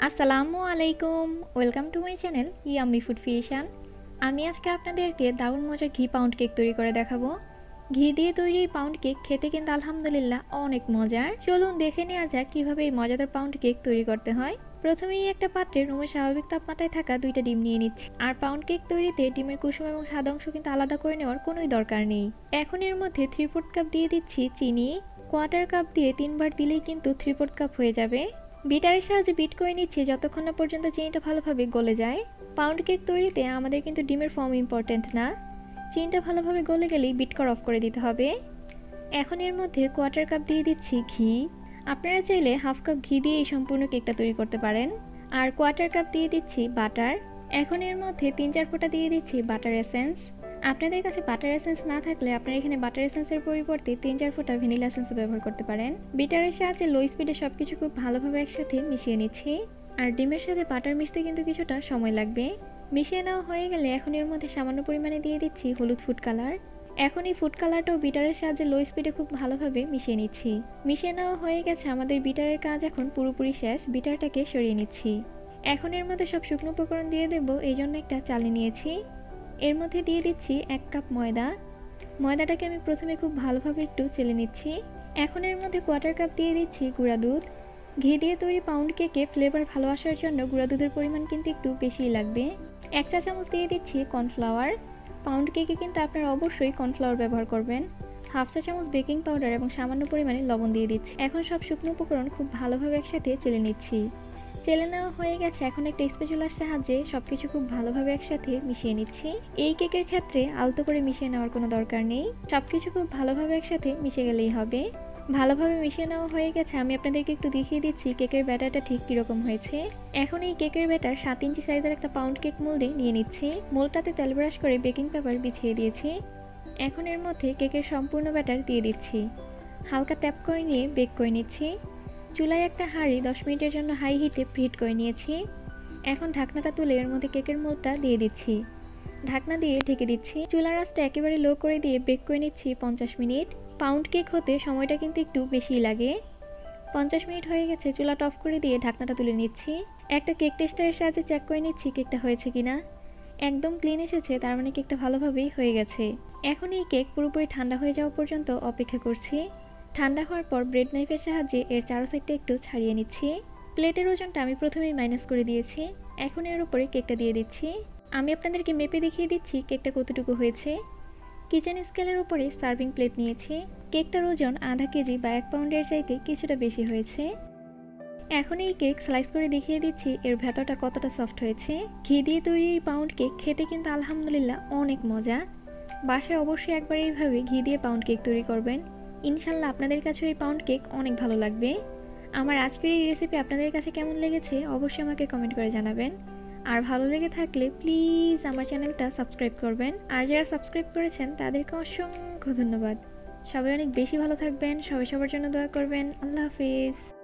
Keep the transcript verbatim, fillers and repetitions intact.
আসসালামু আলাইকুম, welcome to my channel yummy food creation. আমি আজকে আপনাদেরকে দারুণ মজার ঘি পাউন্ড কেক তৈরি করে দেখাবো। ঘি দিয়ে তৈরি এই পাউন্ড কেক খেতে কিন্তু আলহামদুলিল্লাহ অনেক মজার। চলুন দেখে নেওয়া যাক কীভাবে এই মজাদার পাউন্ড কেক তৈরি করতে হয়। প্রথমেই একটা পাত্রে রুমের স্বাভাবিক তাপমাত্রায় থাকা দুইটা ডিম নিয়ে নিচ্ছি। আর পাউন্ড কেক তৈরিতে ডিমের কুসুম এবং সাদা অংশ কিন্তু আলাদা করে নেওয়ার কোনোই দরকার নেই। এখন এর মধ্যে থ্রি ফোর্থ কাপ দিয়ে দিচ্ছি চিনি। কোয়ার্টার কাপ দিয়ে তিনবার দিলেই কিন্তু থ্রি ফোর্থ কাপ হয়ে যাবে। বিটারের সাহায্যে বিট করে নিচ্ছি যতক্ষণ না পর্যন্ত চিনিটা ভালোভাবে গলে যায়। পাউন্ড কেক তৈরিতে আমাদের কিন্তু ডিমের ফর্ম ইম্পর্টেন্ট না, চিনিটা ভালোভাবে গলে গেলেই বিট করা অফ করে দিতে হবে। এখন এর মধ্যে কোয়ার্টার কাপ দিয়ে দিচ্ছি ঘি। আপনারা চাইলে হাফ কাপ ঘি দিয়ে এই সম্পূর্ণ কেকটা তৈরি করতে পারেন। আর কোয়ার্টার কাপ দিয়ে দিচ্ছি বাটার। এখন এর মধ্যে তিন চার ফোঁটা দিয়ে দিচ্ছি বাটার এসেন্স। আপনাদের কাছে বাটার এসেন্স না থাকলে আপনারা এখানে বাটার এসেন্সের পরিবর্তে তিন চার ফোঁটা ভ্যানিলা এসেন্সও ব্যবহার করতে পারেন। বিটারের সাহায্যে লো স্পিডে সব কিছু খুব ভালোভাবে একসাথে মিশিয়ে নিচ্ছি। আর ডিমের সাথে বাটার মিশতে কিন্তু কিছুটা সময় লাগবে। মিশিয়ে নেওয়া হয়ে গেলে এখন এর মধ্যে সামান্য পরিমাণে দিয়ে দিচ্ছি হলুদ ফুড কালার। এখন এই ফুড কালারটাও বিটারের সাহায্যে লো স্পিডে খুব ভালোভাবে মিশিয়ে নিচ্ছি। মিশিয়ে নেওয়া হয়ে গেছে, আমাদের বিটারের কাজ এখন পুরোপুরি শেষ। বিটারটাকে সরিয়ে নিচ্ছি। এখন এর মধ্যে সব শুকনো উপকরণ দিয়ে দেবো, এই জন্য একটা চালনি নিয়েছি। এর মধ্যে দিয়ে দিচ্ছি এক কাপ ময়দা। ময়দাটাকে আমি প্রথমে খুব ভালোভাবে একটু চেলে নিচ্ছি। এখন এর মধ্যে কোয়ার্টার কাপ দিয়ে দিচ্ছি গুঁড়া দুধ। ঘি দিয়ে তৈরি পাউন্ড কেকে ফ্লেভার ভালো আসার জন্য গুঁড়া দুধের পরিমাণ কিন্তু একটু বেশিই লাগবে। এক চা চামচ দিয়ে দিচ্ছি কর্নফ্লাওয়ার। পাউন্ড কেকে কিন্তু আপনারা অবশ্যই কর্নফ্লাওয়ার ব্যবহার করবেন। হাফ চা চামচ বেকিং পাউডার এবং সামান্য পরিমাণে লবণ দিয়ে দিচ্ছি। এখন সব শুকনো উপকরণ খুব ভালোভাবে একসাথে চেলে নিচ্ছি। চেলে নেওয়া হয়ে গেছে, এখন একটা স্প্যাচুলার সাহায্যে সবকিছু খুব ভালোভাবে একসাথে মিশিয়ে নিচ্ছি। এই কেকের ক্ষেত্রে আলতো করে মিশিয়ে নেওয়ার কোনো দরকার নেই, সবকিছু খুব ভালোভাবে একসাথে মিশে গেলেই হবে। ভালোভাবে মিশিয়ে নেওয়া হয়ে গেছে, আমি আপনাদেরকে একটু দেখিয়ে দিচ্ছি কেকের ব্যাটারটা ঠিক কীরকম হয়েছে। এখন এই কেকের ব্যাটার সাত ইঞ্চি সাইজের একটা পাউন্ড কেক মোল্ডে নিয়ে নিচ্ছি। মোল্ডটাতে তেল ব্রাশ করে বেকিং পেপার বিছিয়ে দিয়েছি। এখন এর মধ্যে কেকের সম্পূর্ণ ব্যাটার দিয়ে দিচ্ছি। হালকা ট্যাপ করে নিয়ে বেক করে নিচ্ছি। চুলায় একটা হাঁড়ি দশ মিনিটের জন্য হাই হিটে প্রিহিট করে নিয়েছি। এখন ঢাকনাটা তুলে এর মধ্যে কেকের মোল্ডটা দিয়ে দিচ্ছি। ঢাকনা দিয়ে ঢেকে দিচ্ছি। চুলার আঁচটা একেবারে লো করে দিয়ে বেক করে নিচ্ছি পঞ্চাশ মিনিট। পাউন্ড কেক হতে সময়টা কিন্তু একটু বেশিই লাগে। পঞ্চাশ মিনিট হয়ে গেছে, চুলাটা অফ করে দিয়ে ঢাকনাটা তুলে নিচ্ছি। একটা কেক টেস্টারের সাহায্যে চেক করে নিচ্ছি কেকটা হয়েছে কিনা। একদম ক্লিন এসেছে, তার মানে কেকটা ভালোভাবেই হয়ে গেছে। এখন এই কেক পুরোপুরি ঠান্ডা হয়ে যাওয়া পর্যন্ত অপেক্ষা করছি। ঠান্ডা হওয়ার পর ব্রেড নাইফের সাহায্যে এর চারো সাইডটা একটু ছাড়িয়ে নিচ্ছি। প্লেটের ওজনটা আমি প্রথমেই মাইনাস করে দিয়েছি। এখন এর উপরে কেকটা দিয়ে দিচ্ছি। আমি আপনাদেরকে মেপে দেখিয়ে দিচ্ছি কেকটা কতটুকু হয়েছে। কিচেন স্কেলের উপরে সার্ভিং প্লেট নিয়েছি। কেকটার ওজন আধা কেজি বা এক পাউন্ডের চাইতে কিছুটা বেশি হয়েছে। এখন এই কেক স্লাইস করে দেখিয়ে দিচ্ছি এর ভেতরটা কতটা সফট হয়েছে। ঘি দিয়ে তৈরি এই পাউন্ড কেক খেতে কিন্তু আলহামদুলিল্লাহ অনেক মজা। বাসায় অবশ্যই একবার এইভাবে ঘি দিয়ে পাউন্ড কেক তৈরি করবেন। ইনশাল্লাহ আপনাদের কাছেও এই পাউন্ড কেক অনেক ভালো লাগবে। আমার আজকের এই রেসিপি আপনাদের কাছে কেমন লেগেছে অবশ্যই আমাকে কমেন্ট করে জানাবেন। আর ভালো লেগে থাকলে প্লিজ আমার চ্যানেলটা সাবস্ক্রাইব করবেন। আর যারা সাবস্ক্রাইব করেছেন তাদেরকে অসংখ্য ধন্যবাদ। সবাই অনেক বেশি ভালো থাকবেন, সবাই সবার জন্য দোয়া করবেন। আল্লাহ হাফিজ।